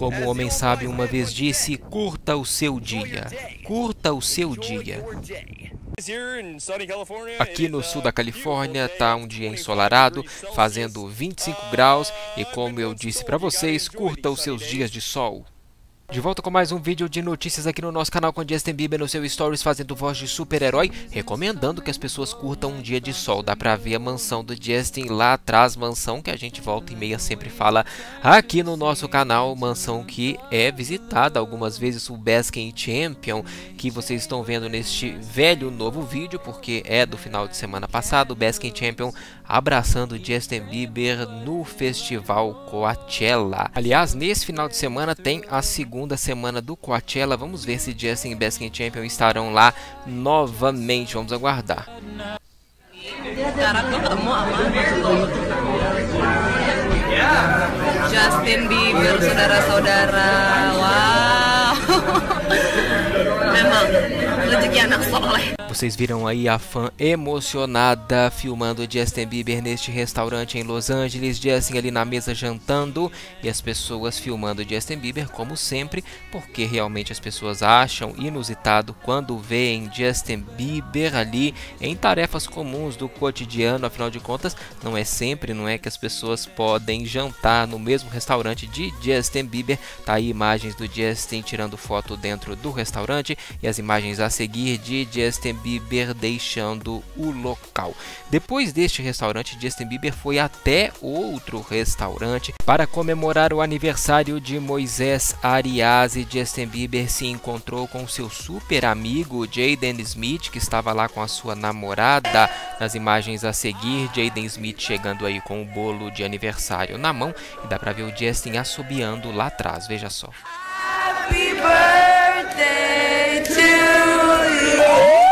como o homem sábio uma vez disse, curta o seu dia. Curta o seu dia. Aqui no sul da Califórnia está um dia ensolarado, fazendo 25 graus e, como eu disse para vocês, curta os seus dias de sol. De volta com mais um vídeo de notícias aqui no nosso canal com Justin Bieber no seu Stories fazendo voz de super-herói, recomendando que as pessoas curtam um dia de sol. Dá pra ver a mansão do Justin lá atrás, mansão que a gente volta e meia sempre fala aqui no nosso canal, mansão que é visitada algumas vezes, o Basking Champion, que vocês estão vendo neste velho novo vídeo, porque é do final de semana passado, o Basking Champion abraçando Justin Bieber no festival Coachella. Aliás, nesse final de semana tem a segunda semana do Coachella. Vamos ver se Justin e Basking Champion estarão lá novamente. Vamos aguardar. Justin Bieber, saudara-saudara. Wow. Memang rezeki anak soleh. Vocês viram aí a fã emocionada filmando Justin Bieber neste restaurante em Los Angeles, Justin ali na mesa jantando e as pessoas filmando Justin Bieber como sempre, porque realmente as pessoas acham inusitado quando veem Justin Bieber ali em tarefas comuns do cotidiano. Afinal de contas, não é sempre, não é que as pessoas podem jantar no mesmo restaurante de Justin Bieber. Tá aí imagens do Justin tirando foto dentro do restaurante e as imagens a seguir de Justin Bieber deixando o local. Depois deste restaurante, Justin Bieber foi até outro restaurante para comemorar o aniversário de Moisés Arias. Justin Bieber se encontrou com seu super amigo Jaden Smith, que estava lá com a sua namorada. Nas imagens a seguir, Jaden Smith chegando aí com o bolo de aniversário na mão e dá para ver o Justin assobiando lá atrás. Veja só. Happy birthday to you.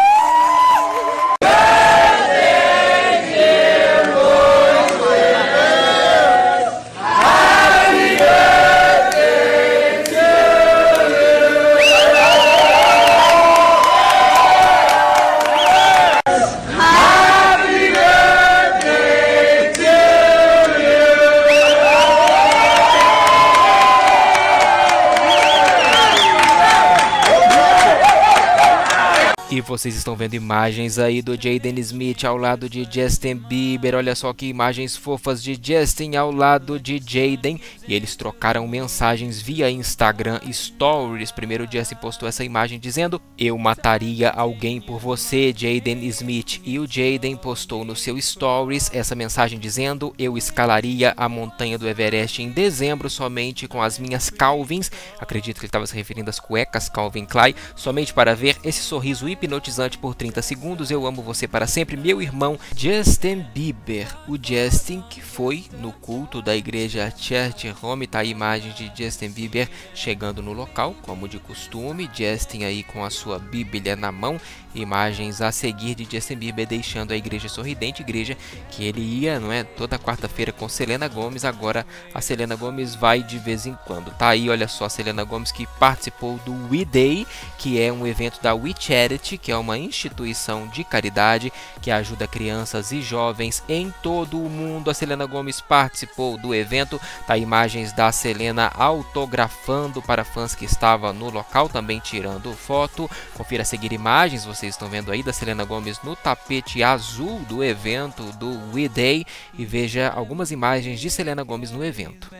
E vocês estão vendo imagens aí do Jaden Smith ao lado de Justin Bieber. Olha só que imagens fofas de Justin ao lado de Jaden. E eles trocaram mensagens via Instagram Stories. Primeiro o Justin postou essa imagem dizendo: "Eu mataria alguém por você, Jaden Smith." E o Jaden postou no seu Stories essa mensagem dizendo: "Eu escalaria a montanha do Everest em dezembro somente com as minhas Calvins." Acredito que ele estava se referindo às cuecas Calvin Klein. "Somente para ver esse sorriso hipnotizante por 30 segundos. Eu amo você para sempre, meu irmão Justin Bieber." O Justin que foi no culto da igreja Church Home. Tá a imagem de Justin Bieber chegando no local, como de costume. Justin aí com a sua Bíblia na mão. Imagens a seguir de Justin Bieber deixando a igreja sorridente, igreja que ele ia, não é, toda quarta-feira com Selena Gomez. Agora a Selena Gomez vai de vez em quando. Tá aí, olha só, a Selena Gomez que participou do We Day, que é um evento da We Charity, que é uma instituição de caridade que ajuda crianças e jovens em todo o mundo. A Selena Gomez participou do evento. Tá imagens da Selena autografando para fãs que estavam no local, também tirando foto. Confira a seguir imagens, vocês estão vendo aí da Selena Gomez no tapete azul do evento do We Day e veja algumas imagens de Selena Gomez no evento.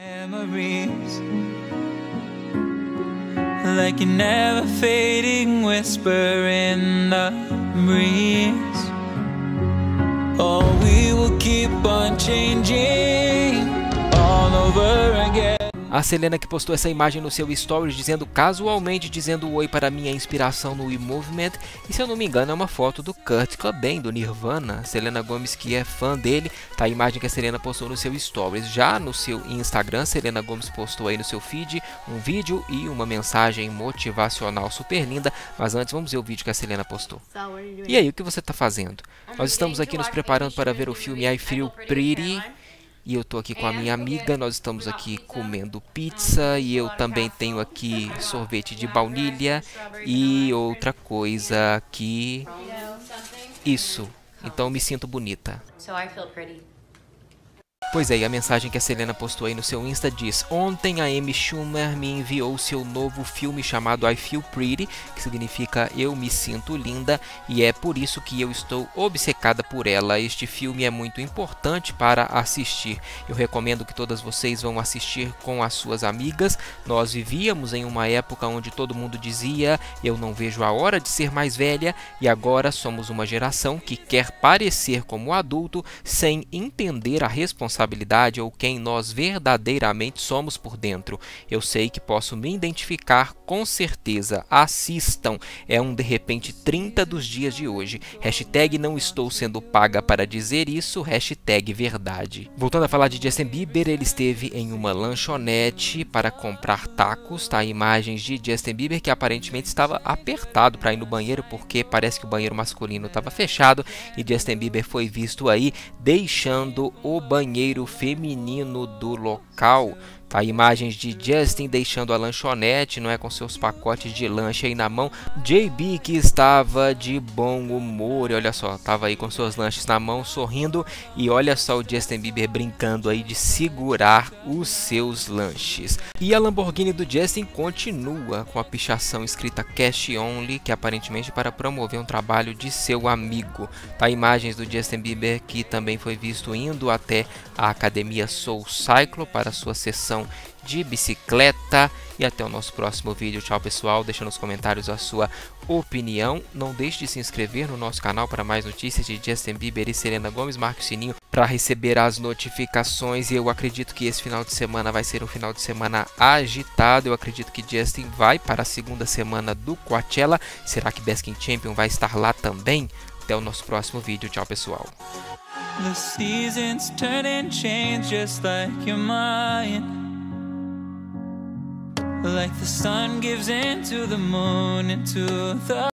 Like a never fading whisper in the breeze. Oh, we will keep on changing all over again. A Selena que postou essa imagem no seu stories dizendo casualmente, dizendo oi para minha inspiração no e-movement. E se eu não me engano é uma foto do Kurt Cobain, do Nirvana. Selena Gomez que é fã dele. Tá a imagem que a Selena postou no seu stories. Já no seu Instagram, Selena Gomez postou aí no seu feed um vídeo e uma mensagem motivacional super linda. Mas antes vamos ver o vídeo que a Selena postou. E aí, o que você tá fazendo? Nós estamos aqui nos preparando para ver o filme I Feel Pretty. E eu tô aqui com a minha amiga, nós estamos aqui comendo pizza e eu também tenho aqui sorvete de baunilha e outra coisa aqui. Isso, então me sinto bonita. So I feel pretty. Pois é, e a mensagem que a Selena postou aí no seu Insta diz: ontem a Amy Schumer me enviou seu novo filme chamado I Feel Pretty, que significa Eu Me Sinto Linda, e é por isso que eu estou obcecada por ela. Este filme é muito importante para assistir. Eu recomendo que todas vocês vão assistir com as suas amigas. Nós vivíamos em uma época onde todo mundo dizia: eu não vejo a hora de ser mais velha, e agora somos uma geração que quer parecer como adulto sem entender a responsabilidade ou quem nós verdadeiramente somos por dentro. Eu sei que posso me identificar com certeza. Assistam. É um De Repente 30 dos dias de hoje. Hashtag não estou sendo paga para dizer isso. Hashtag verdade. Voltando a falar de Justin Bieber, ele esteve em uma lanchonete para comprar tacos. Tá? Imagens de Justin Bieber que aparentemente estava apertado para ir no banheiro, porque parece que o banheiro masculino estava fechado e Justin Bieber foi visto aí deixando o banheiro feminino do local. Tá, imagens de Justin deixando a lanchonete, não é, com seus pacotes de lanche aí na mão. JB, que estava de bom humor, e olha só, estava aí com seus lanches na mão, sorrindo, e olha só o Justin Bieber brincando aí de segurar os seus lanches. E a Lamborghini do Justin continua com a pichação escrita Cash Only, que aparentemente para promover um trabalho de seu amigo. Tá, imagens do Justin Bieber que também foi visto indo até a academia Soul Cycle para sua sessão de bicicleta. E até o nosso próximo vídeo. Tchau, pessoal. Deixa nos comentários a sua opinião. Não deixe de se inscrever no nosso canal para mais notícias de Justin Bieber e Selena Gomez. Marque o sininho para receber as notificações. E eu acredito que esse final de semana vai ser um final de semana agitado. Eu acredito que Justin vai para a segunda semana do Coachella. Será que Baskin Champion vai estar lá também? Até o nosso próximo vídeo. Tchau, pessoal. The seasons turn and change just like your mind. Like the sun gives into the moon, into the